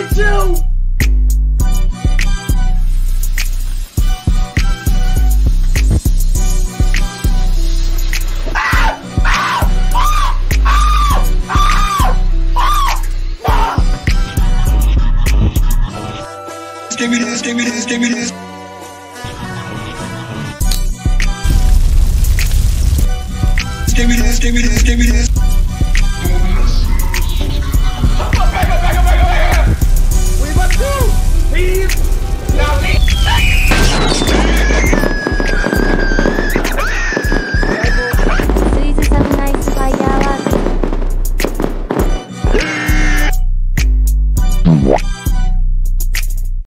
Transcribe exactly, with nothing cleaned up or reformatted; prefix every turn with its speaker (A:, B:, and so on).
A: at you!
B: Skibidi, skibidi, skibidi. Skibidi, skibidi, skibidi.
A: Back up, back up, back up, back up! What are you about to do? Please!